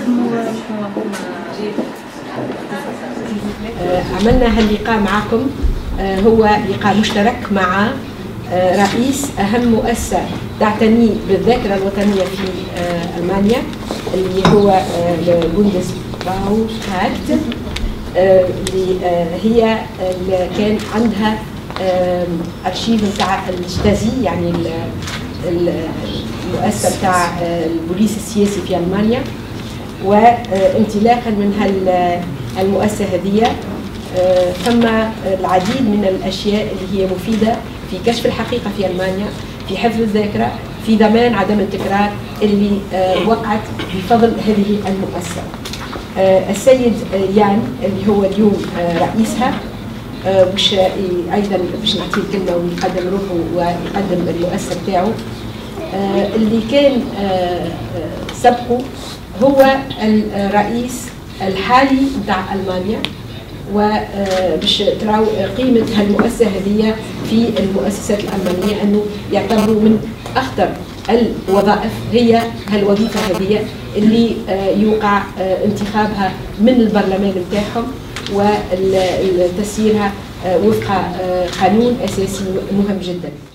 عملنا هاللقاء معكم هو لقاء مشترك مع رئيس أهم مؤسسة تعتني بالذاكرة الوطنية في ألمانيا اللي هو البوندسباوكات، اللي هي اللي كان عندها أرشيف بتاع الشتازي، يعني المؤسسة بتاع البوليس السياسي في ألمانيا. وانطلاقا من المؤسسة هذه ثم العديد من الأشياء اللي هي مفيدة في كشف الحقيقة في ألمانيا، في حفظ الذاكرة، في ضمان عدم التكرار اللي وقعت بفضل هذه المؤسسة. السيد يان اللي هو اليوم رئيسها باش ايضا باش نعطيه الكلمه ويقدم روحه ويقدم المؤسسه بتاعه. اللي كان سبقه هو الرئيس الحالي بتاع المانيا، وباش تراو قيمه هالمؤسسه هذه في المؤسسات الالمانيه، انه يعتبروا من اخطر الوظائف هي هالوظيفه هذه اللي يوقع انتخابها من البرلمان بتاعهم وتسييرها وفق قانون اساسي مهم جدا.